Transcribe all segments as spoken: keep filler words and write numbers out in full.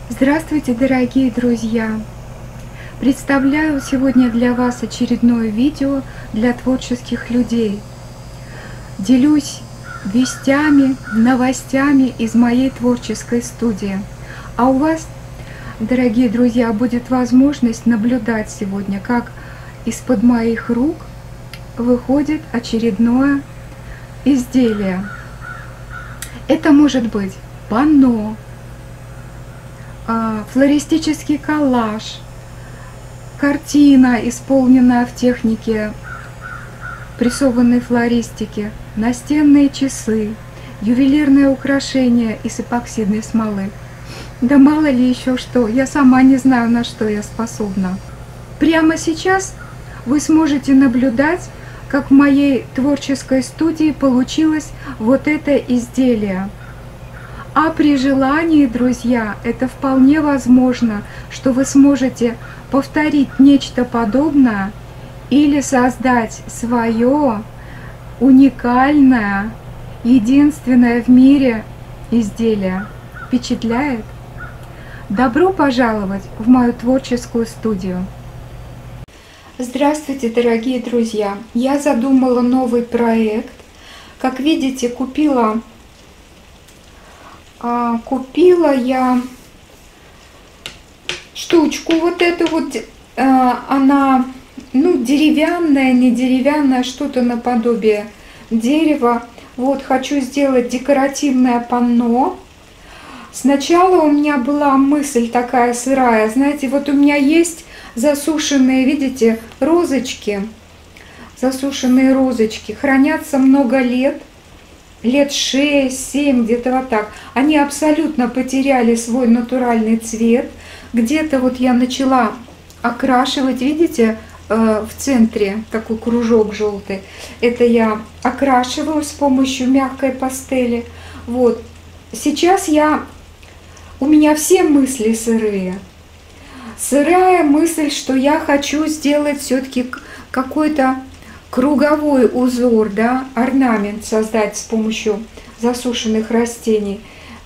Здравствуйте, дорогие друзья! Представляю сегодня для вас очередное видео для творческих людей. Делюсь вестями, новостями из моей творческой студии. А у вас, дорогие друзья, будет возможность наблюдать сегодня, как из-под моих рук выходит очередное изделие. Это может быть панно, флористический коллаж, картина, исполненная в технике прессованной флористики, настенные часы, ювелирные украшения из эпоксидной смолы. Да мало ли еще что, я сама не знаю, на что я способна. Прямо сейчас вы сможете наблюдать, как в моей творческой студии получилось вот это изделие. А при желании, друзья, это вполне возможно, что вы сможете повторить нечто подобное или создать свое уникальное, единственное в мире изделие. Впечатляет? Добро пожаловать в мою творческую студию! Здравствуйте, дорогие друзья! Я задумала новый проект. Как видите, купила... Купила я штучку вот эту вот, она, ну, деревянная, не деревянная, что-то наподобие дерева. Вот, хочу сделать декоративное панно. Сначала у меня была мысль такая сырая, знаете, вот у меня есть засушенные, видите, розочки, засушенные розочки, хранятся много лет. Лет шесть-семь, где-то вот так. Они абсолютно потеряли свой натуральный цвет. Где-то вот я начала окрашивать, видите, в центре такой кружок желтый. Это я окрашиваю с помощью мягкой пастели. Вот. Сейчас я... У меня все мысли сырые. Сырая мысль, что я хочу сделать все-таки какой-то круговой узор, да, орнамент создать с помощью засушенных растений.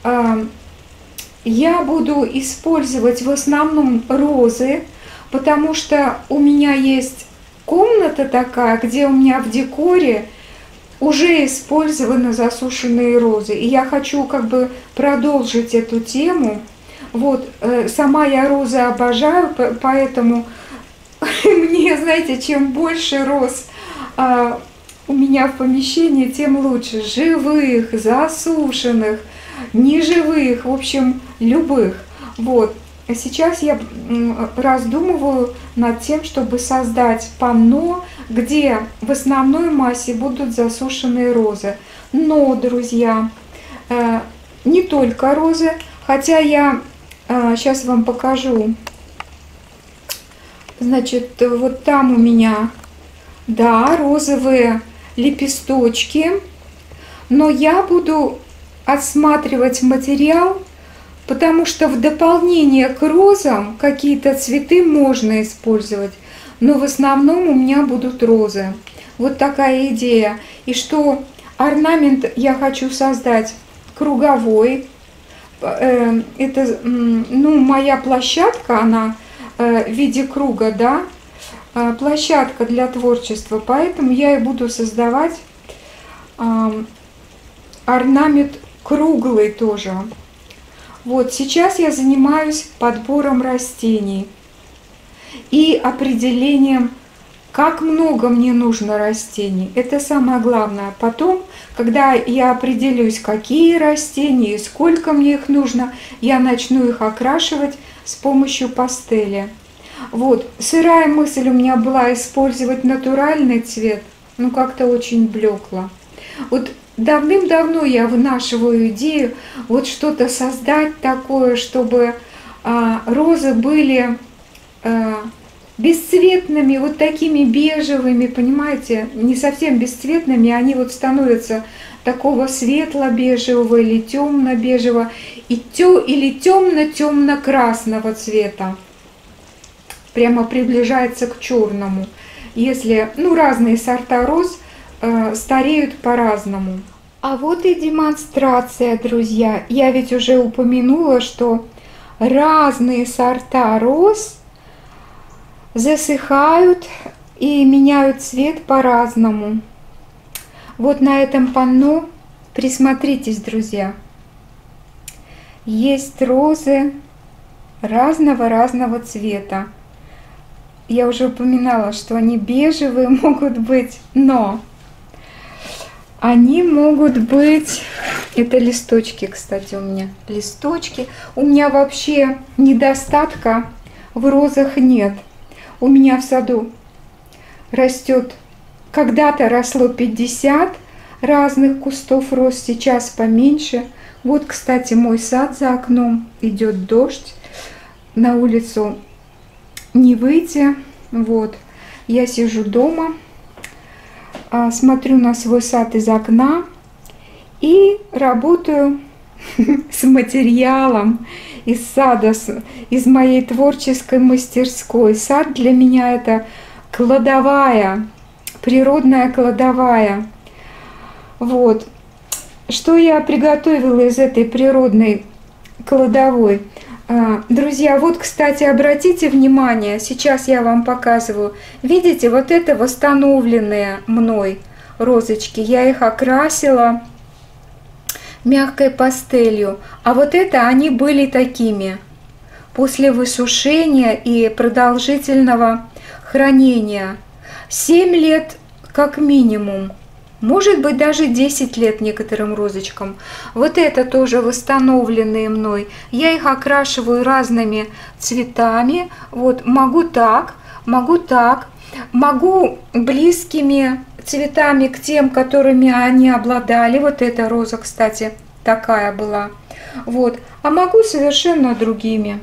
Я буду использовать в основном розы, потому что у меня есть комната такая, где у меня в декоре уже использованы засушенные розы. И я хочу как бы продолжить эту тему. Вот, сама я розы обожаю, поэтому мне, знаете, чем больше роз А у меня в помещении, тем лучше. Живых, засушенных, неживых, в общем, любых. Вот. А сейчас я раздумываю над тем, чтобы создать панно, где в основной массе будут засушенные розы. Но, друзья, не только розы, хотя я сейчас вам покажу. Значит, вот там у меня... Да, розовые лепесточки, но я буду отсматривать материал, потому что в дополнение к розам какие-то цветы можно использовать, но в основном у меня будут розы. Вот такая идея. И что орнамент я хочу создать круговой. Это, ну, моя площадка, она в виде круга, да, площадка для творчества, поэтому я и буду создавать э, орнамент круглый тоже. Вот сейчас я занимаюсь подбором растений и определением, как много мне нужно растений. Это самое главное. Потом, когда я определюсь, какие растения и сколько мне их нужно, я начну их окрашивать с помощью пастели. Вот, сырая мысль у меня была использовать натуральный цвет, ну как-то очень блекло. Вот давным-давно я вынашиваю идею вот что-то создать такое, чтобы а, розы были а, бесцветными, вот такими бежевыми, понимаете, не совсем бесцветными, они вот становятся такого светло-бежевого или темно-бежевого и тё, или темно-темно-красного цвета. Прямо приближается к черному. Если, ну, разные сорта роз э, стареют по-разному. А вот и демонстрация, друзья. Я ведь уже упомянула, что разные сорта роз засыхают и меняют цвет по-разному. Вот на этом панно присмотритесь, друзья. Есть розы разного-разного цвета. Я уже упоминала, что они бежевые могут быть, но они могут быть... Это листочки, кстати, у меня. Листочки. У меня вообще недостатка в розах нет. У меня в саду растет... Когда-то росло пятьдесят разных кустов роз, сейчас поменьше. Вот, кстати, мой сад за окном. Идет дождь. На улицу не выйти. Вот. Я сижу дома, смотрю на свой сад из окна и работаю с материалом из сада, из моей творческой мастерской. Сад для меня это кладовая, природная кладовая. Вот. Что я приготовила из этой природной кладовой? Друзья, вот, кстати, обратите внимание, сейчас я вам показываю. Видите, вот это восстановленные мной розочки. Я их окрасила мягкой пастелью. А вот это они были такими. После высушения и продолжительного хранения. семь лет как минимум. Может быть, даже десять лет некоторым розочкам. Вот это тоже восстановленные мной. Я их окрашиваю разными цветами. Вот, могу так, могу так. Могу близкими цветами к тем, которыми они обладали. Вот эта роза, кстати, такая была. Вот. А могу совершенно другими.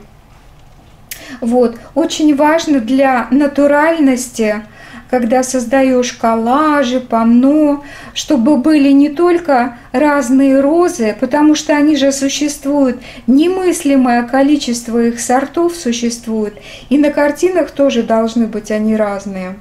Вот. Очень важно для натуральности, когда создаешь коллажи, панно, чтобы были не только разные розы, потому что они же существуют, немыслимое количество их сортов существует, и на картинах тоже должны быть они разные.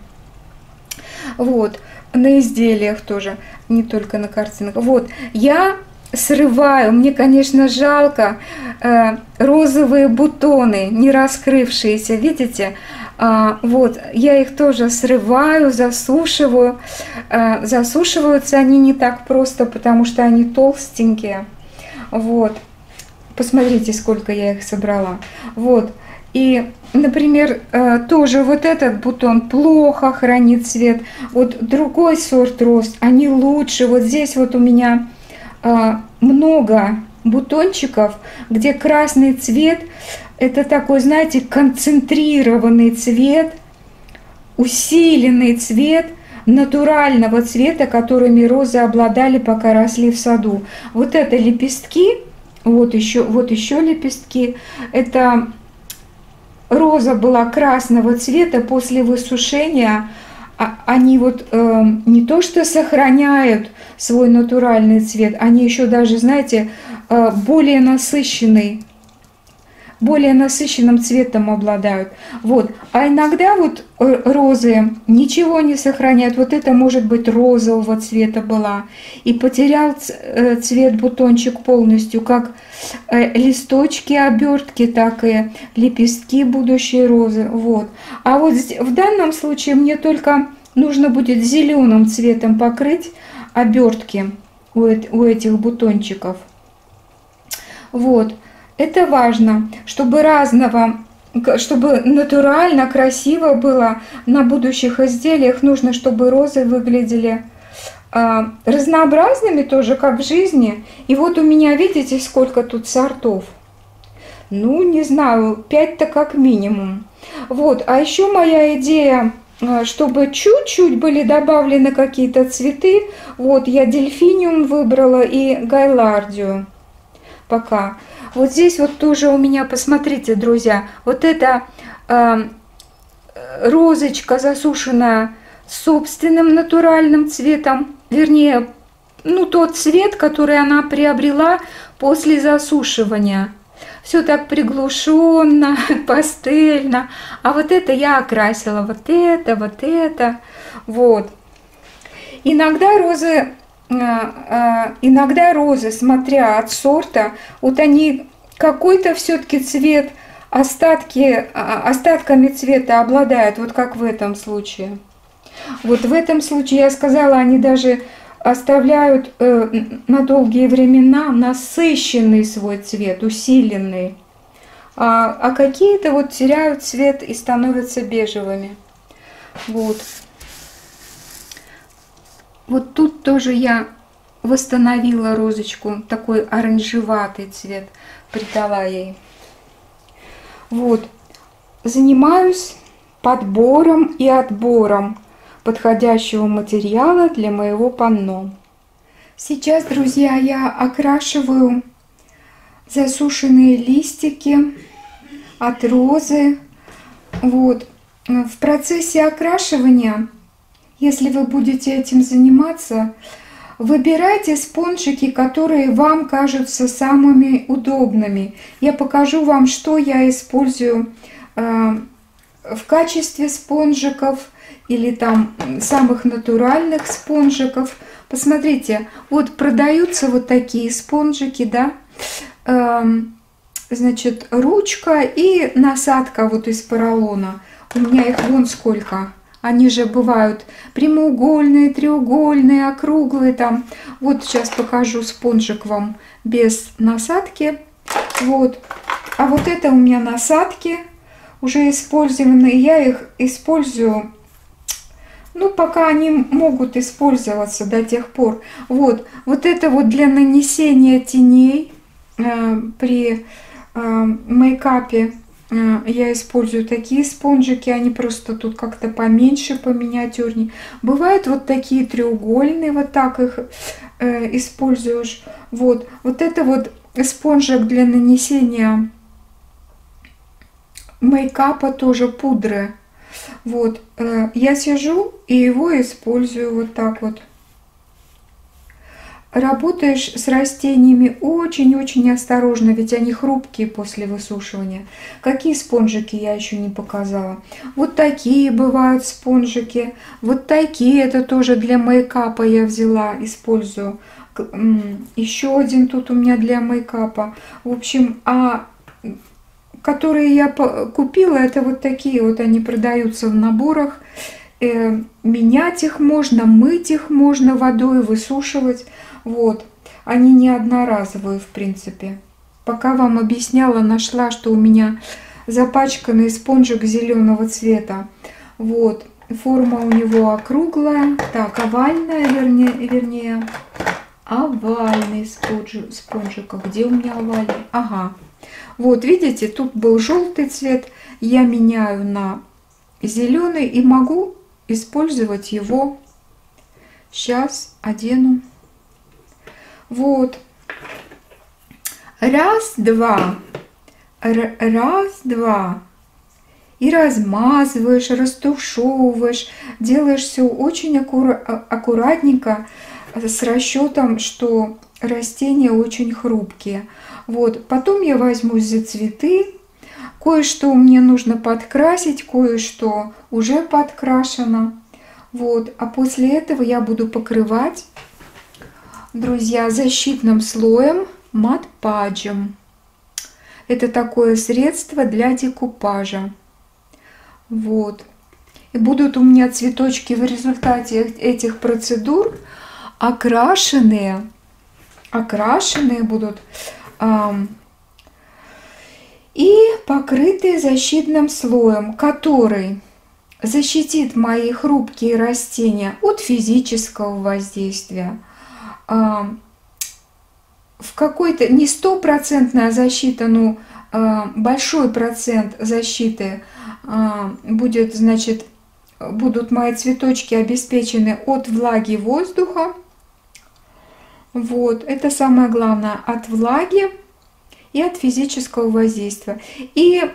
Вот, на изделиях тоже, не только на картинах. Вот, я срываю, мне, конечно, жалко э, розовые бутоны, не раскрывшиеся, видите? А, вот, я их тоже срываю, засушиваю. А, засушиваются они не так просто, потому что они толстенькие. Вот, посмотрите, сколько я их собрала. Вот, и, например, тоже вот этот бутон плохо хранит цвет. Вот другой сорт роз, они лучше. Вот здесь вот у меня а, много бутончиков, где красный цвет. Это такой, знаете, концентрированный цвет, усиленный цвет натурального цвета, которыми розы обладали, пока росли в саду. Вот это лепестки, вот еще, вот еще лепестки. Это роза была красного цвета после высушения. Они вот э, не то что сохраняют свой натуральный цвет, они еще даже, знаете, э, более насыщенный. более насыщенным цветом обладают. Вот. А иногда вот розы ничего не сохраняют. Вот это может быть розового цвета была. И потерял цвет бутончик полностью, как листочки, обертки, так и лепестки будущей розы. Вот. А вот в данном случае мне только нужно будет зеленым цветом покрыть обертки у этих бутончиков. Вот. Это важно, чтобы разного, чтобы натурально, красиво было на будущих изделиях. Нужно, чтобы розы выглядели а, разнообразными тоже, как в жизни. И вот у меня, видите, сколько тут сортов? Ну, не знаю, пять-то как минимум. Вот, а еще моя идея, чтобы чуть-чуть были добавлены какие-то цветы. Вот, я дельфиниум выбрала и гайлардию пока. Вот здесь вот тоже у меня, посмотрите, друзья, вот эта э, розочка засушенная собственным натуральным цветом, вернее, ну тот цвет, который она приобрела после засушивания. Все так приглушенно, пастельно. А вот это я окрасила, вот это, вот это, вот. Иногда розы... Иногда розы, смотря от сорта, вот они какой-то все-таки цвет, остатки, остатками цвета обладают, вот как в этом случае. Вот в этом случае, я сказала, они даже оставляют э, на долгие времена насыщенный свой цвет, усиленный. А, а какие-то вот теряют цвет и становятся бежевыми. Вот. Вот тут тоже я восстановила розочку, такой оранжеватый цвет придала ей. Вот. Занимаюсь подбором и отбором подходящего материала для моего панно. Сейчас, друзья, я окрашиваю засушенные листики от розы. Вот. В процессе окрашивания, если вы будете этим заниматься, выбирайте спонжики, которые вам кажутся самыми удобными. Я покажу вам, что я использую э, в качестве спонжиков или там самых натуральных спонжиков. Посмотрите, вот продаются вот такие спонжики, да, э, значит, ручка и насадка вот из поролона. У меня их вон сколько. Они же бывают прямоугольные, треугольные, округлые там. Вот сейчас покажу спонжик вам без насадки. Вот. А вот это у меня насадки уже использованные. Я их использую, ну, пока они могут использоваться до тех пор. Вот. Вот это вот для нанесения теней э, при э, мейкапе. Я использую такие спонжики, они просто тут как-то поменьше, поминиатюрнее. Бывают вот такие треугольные, вот так их э, используешь. Вот. Вот это вот спонжик для нанесения мейкапа, тоже пудры. Вот. Э, я сижу и его использую вот так вот. Работаешь с растениями очень-очень осторожно, ведь они хрупкие после высушивания. Какие спонжики я еще не показала. Вот такие бывают спонжики. Вот такие, это тоже для мейкапа я взяла, использую. Еще один тут у меня для мейкапа. В общем, а которые я купила, это вот такие вот, они продаются в наборах. Менять их можно, мыть их можно водой, высушивать. Вот, они не одноразовые, в принципе. Пока вам объясняла, нашла, что у меня запачканный спонжик зеленого цвета. Вот, форма у него округлая, так, овальная, вернее, вернее овальный спонжик, спонжик. А где у меня овальный? Ага, вот, видите, тут был желтый цвет, я меняю на зеленый и могу использовать его. Сейчас одену. Вот. Раз, два. Раз, два. И размазываешь, растушевываешь. Делаешь все очень аккура аккуратненько, с расчетом, что растения очень хрупкие. Вот. Потом я возьмусь за цветы. Кое-что мне нужно подкрасить, кое-что уже подкрашено. Вот. А после этого я буду покрывать, друзья, защитным слоем мат-паджем. Это такое средство для декупажа. Вот. И будут у меня цветочки в результате этих процедур окрашенные. Окрашенные будут. Эм, и покрытые защитным слоем, который защитит мои хрупкие растения от физического воздействия. В какой-то не стопроцентная защита, но большой процент защиты будет, значит, будут мои цветочки обеспечены от влаги воздуха. Вот, это самое главное, от влаги и от физического воздействия. И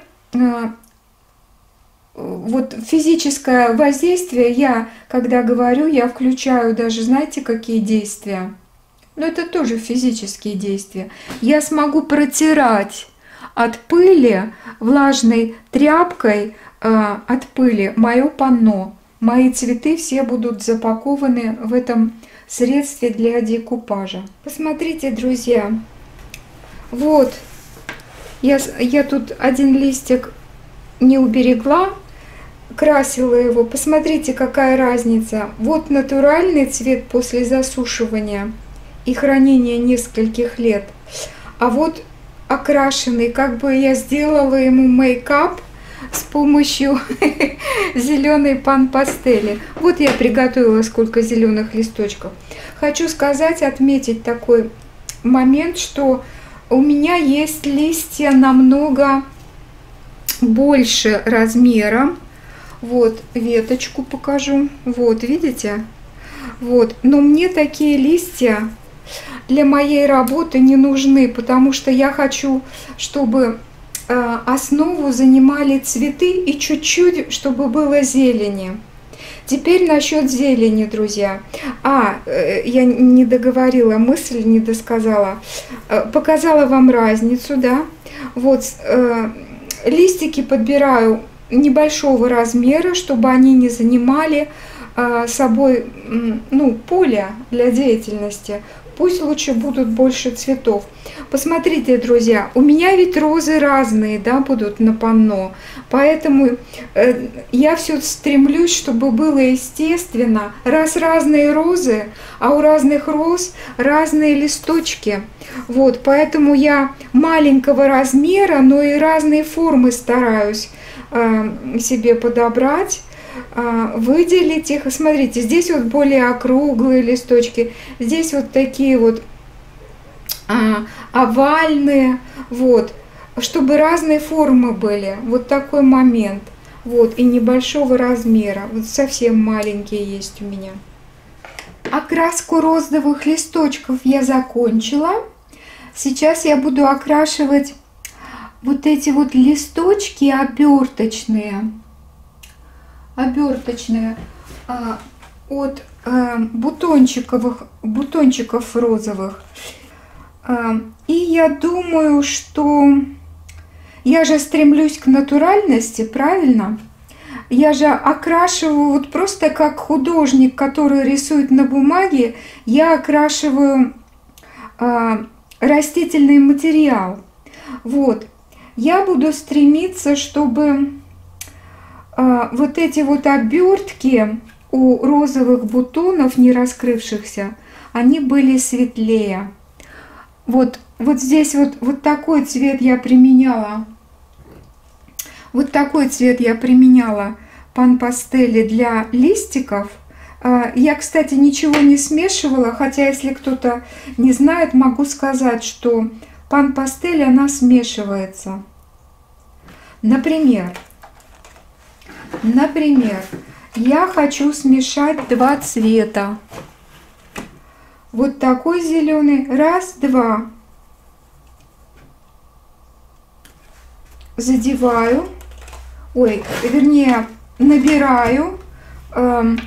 вот физическое воздействие, я, когда говорю, я включаю даже, знаете, какие действия? Но это тоже физические действия. Я смогу протирать от пыли влажной тряпкой, э, от пыли мое панно. Мои цветы все будут запакованы в этом средстве для декупажа. Посмотрите, друзья, вот Я, я тут один листик не уберегла, красила его. Посмотрите, какая разница. Вот натуральный цвет после засушивания и хранения нескольких лет. А вот окрашенный, как бы я сделала ему мейкап с помощью зеленой пан-пастели. Вот я приготовила сколько зеленых листочков. Хочу сказать, отметить такой момент, что у меня есть листья намного больше размером. Вот, веточку покажу. Вот, видите? Вот, но мне такие листья для моей работы не нужны, потому что я хочу, чтобы э, основу занимали цветы и чуть-чуть, чтобы было зелени. Теперь насчет зелени, друзья. А, э, я не договорила мысль, не досказала. Э, показала вам разницу, да? Вот, э, листики подбираю небольшого размера, чтобы они не занимали э, собой, ну, поле для деятельности. Пусть лучше будут больше цветов. Посмотрите, друзья, у меня ведь розы разные, да, будут на панно. Поэтому э, я все стремлюсь, чтобы было естественно. Раз разные розы, а у разных роз разные листочки. Вот, поэтому я маленького размера, но и разные формы стараюсь э, себе подобрать. Выделить их. Смотрите, здесь вот более округлые листочки, здесь вот такие вот а, овальные, вот, чтобы разные формы были. Вот такой момент. Вот, и небольшого размера. Вот совсем маленькие есть у меня. Окраску розовых листочков я закончила. Сейчас я буду окрашивать вот эти вот листочки оберточные. оберточные а, от а, бутончиковых, бутончиков розовых. А, и я думаю, что я же стремлюсь к натуральности, правильно? Я же окрашиваю вот просто как художник, который рисует на бумаге, я окрашиваю а, растительный материал. Вот. Я буду стремиться, чтобы вот эти вот обертки у розовых бутонов, не раскрывшихся, они были светлее. Вот, вот здесь вот, вот такой цвет я применяла. Вот такой цвет я применяла пан-пастели для листиков. Я, кстати, ничего не смешивала, хотя, если кто-то не знает, могу сказать, что пан-пастель, она смешивается. Например, Например, я хочу смешать два цвета. Вот такой зеленый. Раз, два. Задеваю. Ой, вернее, набираю. Эм,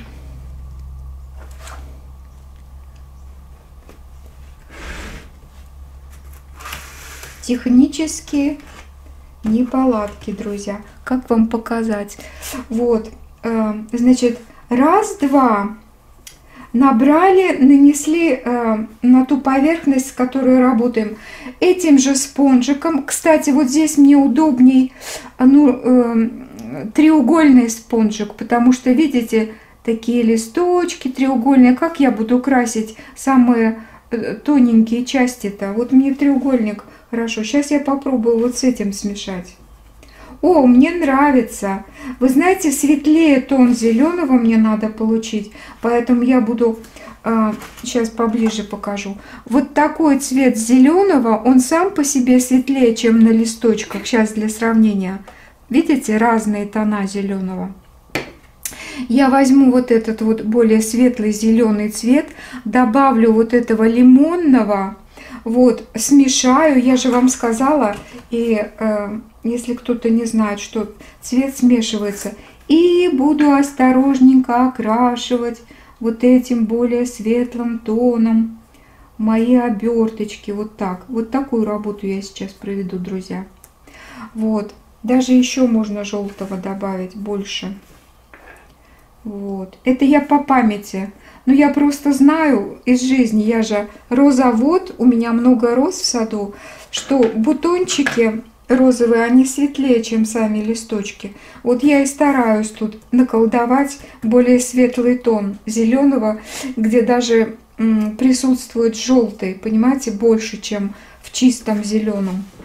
технически неполадки, друзья. Как вам показать? Вот, э, значит, раз, два. Набрали, нанесли э, на ту поверхность, с которой работаем, этим же спонжиком. Кстати, вот здесь мне удобней ну, э, треугольный спонжик, потому что, видите, такие листочки треугольные. Как я буду красить самые тоненькие части-то? Вот мне треугольник. Хорошо, сейчас я попробую вот с этим смешать. О, мне нравится. Вы знаете, светлее тон зеленого мне надо получить, поэтому я буду, э, сейчас поближе покажу. Вот такой цвет зеленого, он сам по себе светлее, чем на листочках. Сейчас для сравнения. Видите, разные тона зеленого. Я возьму вот этот вот более светлый зеленый цвет, добавлю вот этого лимонного. Вот, смешаю, я же вам сказала, и э, если кто-то не знает, что цвет смешивается, и буду осторожненько окрашивать вот этим более светлым тоном мои оберточки, вот так. Вот такую работу я сейчас проведу, друзья. Вот, даже еще можно желтого добавить больше. Вот, это я по памяти. Но я просто знаю из жизни, я же розовод, у меня много роз в саду, что бутончики розовые, они светлее, чем сами листочки. Вот я и стараюсь тут наколдовать более светлый тон зеленого, где даже м, присутствует желтый, понимаете, больше, чем в чистом зеленом.